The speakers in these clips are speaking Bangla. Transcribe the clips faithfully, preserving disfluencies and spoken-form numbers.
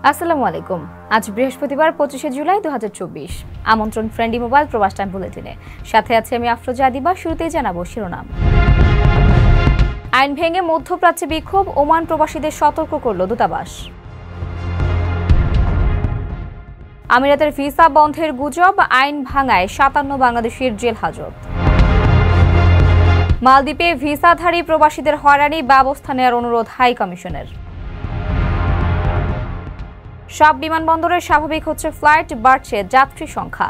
আসসালামু আলাইকুম। আজ বৃহস্পতিবার পঁচিশে জুলাই দু হাজার চব্বিশ। আমন্ত্রণ ফ্রেন্ডলি মোবাইল প্রবাস টাইম বুলেটিনে। সাথে আছে আমি আফরোজা আদিবা। শুরুতেই জানাবো শিরোনাম। আইন ভেঙে মধ্যপ্রাচ্যে বিক্ষোভ, ওমান প্রবাসীদের সতর্ক করল দূতাবাস। আমিরাতের ভিসা বন্ধের গুজব, আইন ভাঙায় সাতান্ন বাংলাদেশির জেল হাজত। মালদ্বীপে ভিসাধারী প্রবাসীদের হয়রানি, ব্যবস্থা নেওয়ার অনুরোধ হাই কমিশনের। সব বিমানবন্দরে স্বাভাবিক হচ্ছে ফ্লাইট, বাড়ছে যাত্রী সংখ্যা।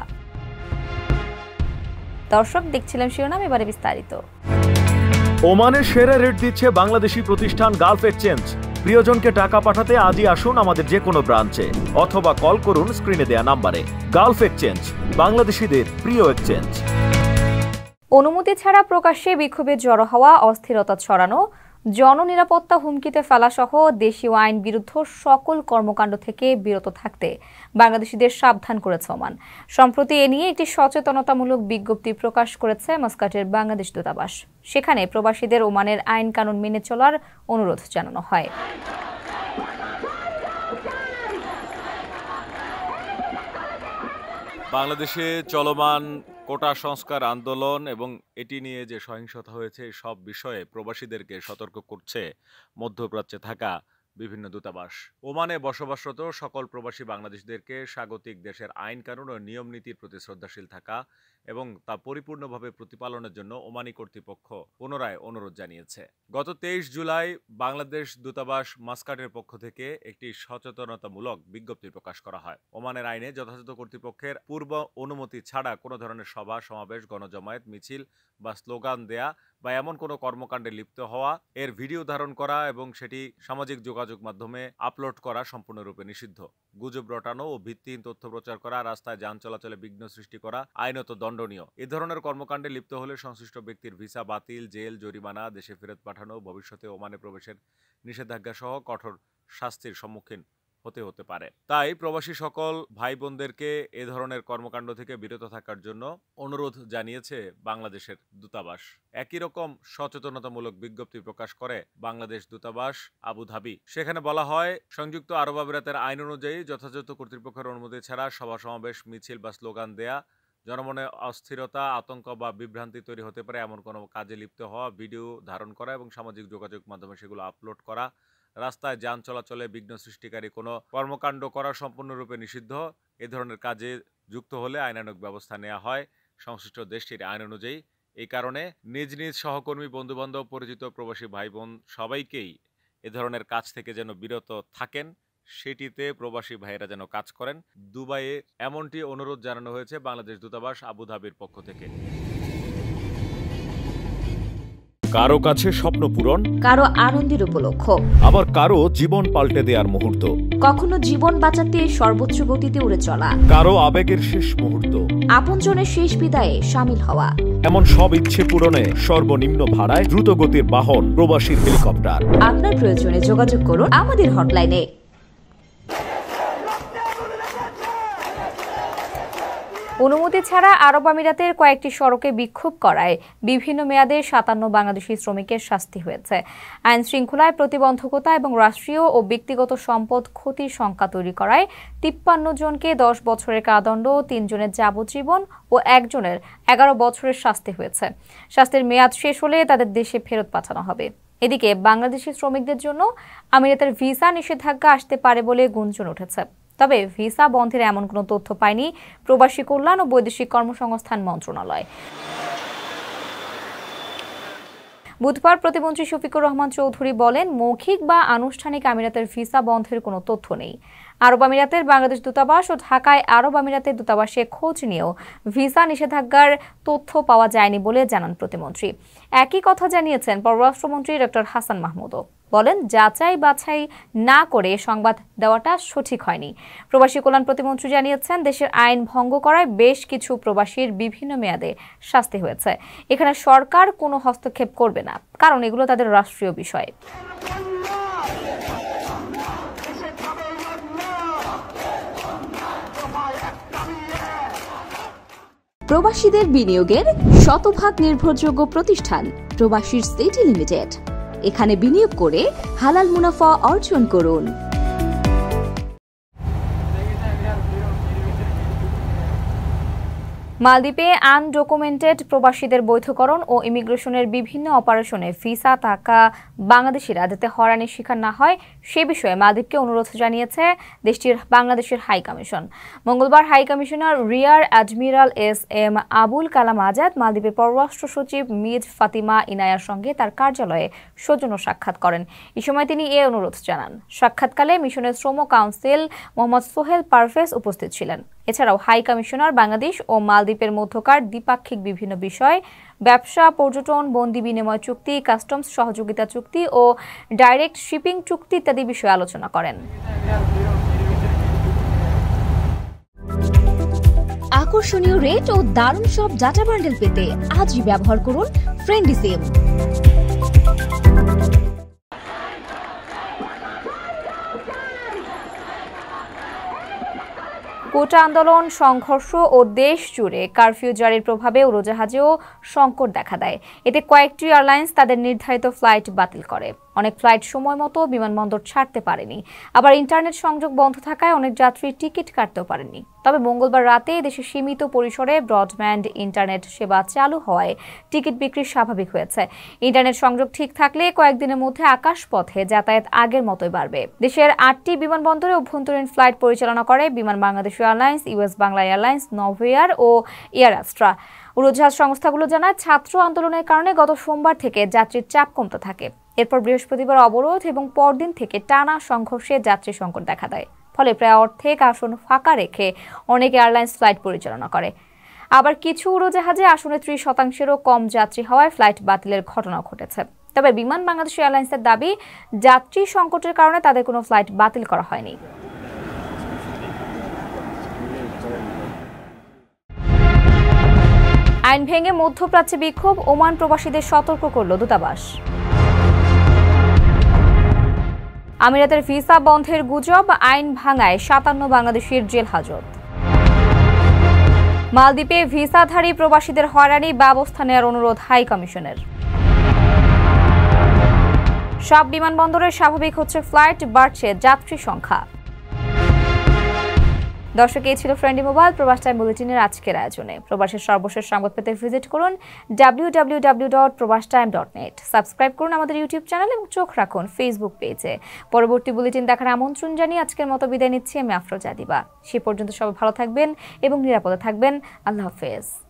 দর্শক দেখছিলেন শিরোনাম, এবারে বিস্তারিত। ওমানের সেরা রেট দিচ্ছে বাংলাদেশি প্রতিষ্ঠান গালফ এক্সচেঞ্জ। প্রিয়জনকে টাকা পাঠাতে আজই আসুন আমাদের যে কোনো ব্রাঞ্চে অথবা কল করুন স্ক্রিনে দেয়া নাম্বারে। গালফ এক্সচেঞ্জ, বাংলাদেশিদের প্রিয় এক্সচেঞ্জ। অনুমতি ছাড়া প্রকাশ্যে বিক্ষোভে জড়ো হওয়া, অস্থিরতা ছড়ানো, জননিরাপত্তা হুমকিতে ফেলা সহ দেশীয় আইন বিরুদ্ধ সকল কর্মকাণ্ড থেকে বিরত থাকতে বাংলাদেশিদের সাবধান করেছে ওমান। সম্প্রতি এ নিয়ে একটি সচেতনতামূলক বিজ্ঞপ্তি প্রকাশ করেছে মাস্কাটের বাংলাদেশ দূতাবাস। সেখানে প্রবাসীদের ওমানের আইন কানুন মেনে চলার অনুরোধ জানানো হয়। বাংলাদেশে চলমান কোটা সংস্কার আন্দোলন এবং এটি নিয়ে যে সহিংসতা হয়েছে সব বিষয়ে প্রবাসীদেরকে সতর্ক করছে মধ্যপ্রাচ্যে থাকা বিভিন্ন দূতাবাস। ওমানে বসবাসরত সকল প্রবাসী বাংলাদেশিদেরকে স্বাগতিক দেশের আইন কানুন ও নিয়ম নীতির প্রতি শ্রদ্ধাশীল থাকা এবং তা পরিপূর্ণভাবে প্রতিপালনের জন্য ওমানি কর্তৃপক্ষ পুনরায় অনুরোধ জানিয়েছে। গত তেইশ জুলাই বাংলাদেশ দূতাবাস মাস্কাটের পক্ষ থেকে একটি সচেতনতামূলক বিজ্ঞপ্তি প্রকাশ করা হয়। ওমানের আইনে যথাযথ কর্তৃপক্ষের পূর্ব অনুমতি ছাড়া কোনো ধরনের সভা সমাবেশ, গণজমায়েত, মিছিল বা স্লোগান দেয়া বা এমন কোনো কর্মকাণ্ডে লিপ্ত হওয়া, এর ভিডিও ধারণ করা এবং সেটি সামাজিক যোগাযোগ মাধ্যমে আপলোড করা সম্পূর্ণরূপে নিষিদ্ধ। গুজব রটানো ও ভিত্তিহীন তথ্য প্রচার করা, রাস্তায় যান চলাচলে বিঘ্ন সৃষ্টি করা আইনত দণ্ডনীয়। এ ধরনের কর্মকাণ্ডে লিপ্ত হলে সংশ্লিষ্ট ব্যক্তির ভিসা বাতিল, জেল, জরিমানা, দেশে ফেরত পাঠানো, ভবিষ্যতে ওমানে প্রবেশের নিষেধাজ্ঞা সহ কঠোর শাস্তির সম্মুখীন হতে হতে পারে। তাই প্রবাসী সকল ভাই বোনদেরকে এ ধরনের কর্মকাণ্ড থেকে বিরত থাকার জন্য অনুরোধ জানিয়েছে বাংলাদেশের দূতাবাস। একই রকম সচেতনতামূলক বিজ্ঞপ্তি প্রকাশ করে বাংলাদেশ দূতাবাস আবুধাবি। সেখানে বলা হয়, সংযুক্ত আরব আমিরাতের আইন অনুযায়ী যথাযথ কর্তৃপক্ষের অনুমতি ছাড়া সভা সমাবেশ, মিছিল বা স্লোগান দেয়া, জনমনে অস্থিরতা, আতঙ্ক বা বিভ্রান্তি তৈরি হতে পারে এমন কোনো কাজে লিপ্ত হওয়া, ভিডিও ধারণ করা এবং সামাজিক যোগাযোগ মাধ্যমে সেগুলো আপলোড করা, রাস্তায় যান চলাচলে বিঘ্ন সৃষ্টিকারী কোনো কর্মকাণ্ড করা সম্পূর্ণরূপে নিষিদ্ধ। এ ধরনের কাজে যুক্ত হলে আইনানুগ ব্যবস্থা নেওয়া হয় সংশ্লিষ্ট দেশটির আইন অনুযায়ী। এই কারণে নিজ নিজ সহকর্মী, বন্ধুবান্ধব, পরিচিত প্রবাসী ভাই বোন সবাইকেই এ ধরনের কাজ থেকে যেন বিরত থাকেন, সেটিতে প্রবাসী ভাইয়েরা যেন কাজ করেন। দুবাইয়ে এমনটি অনুরোধ জানানো হয়েছে বাংলাদেশ দূতাবাস আবুধাবির পক্ষ থেকে। কারো কাছে স্বপ্ন পূরণ, কারো আনন্দের উপলক্ষ, আবার কারো জীবন পাল্টে দেওয়ার মুহূর্ত, কখনো জীবন বাঁচাতে সর্বোচ্চ গতিতে উড়ে চলা, কারো আবেগের শেষ মুহূর্ত, আপনজনের শেষ বিদায়ে সামিল হওয়া, এমন সব ইচ্ছে পূরণে সর্বনিম্ন ভাড়ায় দ্রুত গতির বাহন প্রবাসীর হেলিকপ্টার। আপনার প্রয়োজনে যোগাযোগ করুন আমাদের হটলাইনে। অনুমতি ছাড়া আরব আমিরাতের কয়েকটি সড়কে বিক্ষোভ করায় বিভিন্ন মেয়াদে সাতান্ন বাংলাদেশি শ্রমিকের শাস্তি হয়েছে। আইন শৃঙ্খলায় প্রতিবন্ধকতা এবং রাষ্ট্রীয় ও ব্যক্তিগত সম্পদ ক্ষতির শঙ্কা তৈরি করায় তিপ্পান্ন জনকে দশ বছরের কারাদণ্ড, তিনজনের যাবজ্জীবন ও একজনের এগারো বছরের শাস্তি হয়েছে। শাস্তির মেয়াদ শেষ হলে তাদের দেশে ফেরত পাঠানো হবে। এদিকে বাংলাদেশি শ্রমিকদের জন্য আমিরাতের ভিসা নিষেধাজ্ঞা আসতে পারে বলে গুঞ্জন উঠেছে। তবে ভিসা বন্ধের এমন কোনো তথ্য পায়নি প্রবাসী কল্যাণ ও বৈদেশিক কর্মসংস্থান মন্ত্রণালয়। বুধবার প্রতিমন্ত্রী শফিকুর রহমান চৌধুরী বলেন, মৌখিক বা আনুষ্ঠানিক আমিরাতের ভিসা বন্ধের কোনো তথ্য নেই। আরব আমিরাতের বাংলাদেশ দূতাবাস ও ঢাকায় আরব আমিরাতের দূতাবাসে খোঁজ নিয়েও ভিসা নিষেধাজ্ঞার তথ্য পাওয়া যায়নি বলে জানান প্রতিমন্ত্রী। একই কথা জানিয়েছেন পররাষ্ট্রমন্ত্রী ডক্টর হাসান মাহমুদও। বলেন, যাচাই বাছাই না করে সংবাদ দেওয়াটা সঠিক হয়নি। প্রবাসী কল্যাণ প্রতিমন্ত্রী জানিয়েছেন, দেশের আইন ভঙ্গ করায় বেশ কিছু প্রবাসীর বিভিন্ন মেয়াদে শাস্তি হয়েছে। এখানে সরকার কোনো হস্তক্ষেপ করবে না, কারণ এগুলো তাদের রাষ্ট্রীয় বিষয়। প্রবাসীদের বিনিয়োগের শতভাগ নির্ভরযোগ্য প্রতিষ্ঠান প্রবাসীর সিটি লিমিটেড। এখানে বিনিয়োগ করে হালাল মুনাফা অর্জন করুন। মালদ্বীপে আনডকুমেন্টেড প্রবাসীদের বৈধকরণ ও ইমিগ্রেশনের বিভিন্ন অপারেশনে ভিসা থাকা বাংলাদেশিরা যাতে হয়রানির শিকার না হয় সে বিষয়ে মালদ্বীপকে অনুরোধ জানিয়েছে দেশটির বাংলাদেশের হাই কমিশন। মঙ্গলবার high commissioner rear admiral S M Abul Kalam Azad মালদ্বীপের পররাষ্ট্র সচিব মিজ ফাতিমা ইনায়ার সঙ্গে তার কার্যালয়ে সৌজন্য সাক্ষাৎ করেন। এই সময় তিনি এ অনুরোধ জানান। সাক্ষাৎকালে মিশনের শ্রম কাউন্সিল মোহাম্মদ সোহেল পারভেজ উপস্থিত ছিলেন। এছাড়াও হাই কমিশনার বাংলাদেশ ও মালদ্বীপের মধ্যকার দ্বিপাক্ষিক বিভিন্ন বিষয়, ব্যবসা, পর্যটন, বন্দি বিনিময় চুক্তি, কাস্টমস সহযোগিতা চুক্তি ও ডাইরেক্ট শিপিং চুক্তি ইত্যাদি বিষয়ে আলোচনা করেন। আকর্ষণীয় রেট ও দারুণ সব ডাটা বান্ডেল পেতে আজই ব্যবহার করুন ফ্রেন্ডলি সিম। কোটা আন্দোলন, সংঘর্ষ ও দেশ জুড়ে কারফিউ জারির প্রভাবে উড়োজাহাজেও সংকট দেখা দেয়। এতে কয়েকটি এয়ারলাইন্স তাদের নির্ধারিত ফ্লাইট বাতিল করে। অনেক ফ্লাইট সময় মতো বিমানবন্দর ছাড়তে পারেনি। আবার ইন্টারনেট সংযোগ বন্ধ থাকায় অনেক যাত্রী টিকিট কাটতেও পারেননি। তবে মঙ্গলবার রাতে দেশে সীমিত পরিসরে ব্রডব্যান্ড ইন্টারনেট সেবা চালু হওয়ায় টিকিট বিক্রি স্বাভাবিক হয়েছে। ইন্টারনেট সংযোগ ঠিক থাকলে কয়েকদিনের মধ্যে আকাশপথে যাতায়াত আগের মতোই বাড়বে। দেশের আটটি বিমানবন্দরে অভ্যন্তরীণ ফ্লাইট পরিচালনা করে Biman Bangladesh airlines, US Bangla airlines, Novoair ও এয়ার অ্যাস্ট্রা। উড়োজাহাজ সংস্থাগুলো জানায়, ছাত্র আন্দোলনের কারণে গত সোমবার থেকে যাত্রীর চাপ কমতে থাকে। এরপর বৃহস্পতিবার অবরোধ এবং পরদিন থেকে টানা সংঘর্ষে যাত্রী সংকট দেখা দেয়। ফলে প্রায় অর্ধেক আসন ফাঁকা রেখে অনেক এয়ারলাইন্স ফ্লাইট পরিচালনা করে। আবার কিছু উড়োজাহাজে আসনে ত্রিশ শতাংশেরও কম যাত্রী হওয়ায় ফ্লাইট বাতিলের ঘটনা ঘটেছে। তবে বিমান বাংলাদেশ এয়ারলাইন্সের দাবি, যাত্রী সংকটের কারণে তাদের কোনো ফ্লাইট বাতিল করা হয়নি। আইন ভেঙে মধ্যপ্রাচ্যে বিক্ষোভ, ওমান প্রবাসীদের সতর্ক করল দূতাবাস। আমিরাতের ভিসা বন্ধের গুজব, আইন ভাঙায় সাতান্ন বাংলাদেশির জেল হাজত। মালদ্বীপে ভিসাধারী প্রবাসীদের হয়রানি, ব্যবস্থা নেওয়ার অনুরোধ হাই কমিশনের। সব বিমানবন্দরে স্বাভাবিক হচ্ছে ফ্লাইট, বাড়ছে যাত্রী সংখ্যা। দর্শক, এই ছিল ফ্রেন্ডলি মোবাইল প্রবাস টাইম বুলেটিনের আজকের আয়োজনে। প্রবাসের সর্বশেষ সংবাদ পেতে ভিজিট করুন W W W dot Probash time dot net. Subscribe করুন আমাদের ইউটিউব চ্যানেল এবং চোখ রাখুন ফেসবুক পেজে। পরবর্তী বুলেটিন দেখার আমন্ত্রণ জানিয়ে আজকের মতো বিদায় নিচ্ছি আমি আফরোজা দিবা। সে পর্যন্ত সবাই ভালো থাকবেন এবং নিরাপদে থাকবেন। আল্লাহ হাফেজ।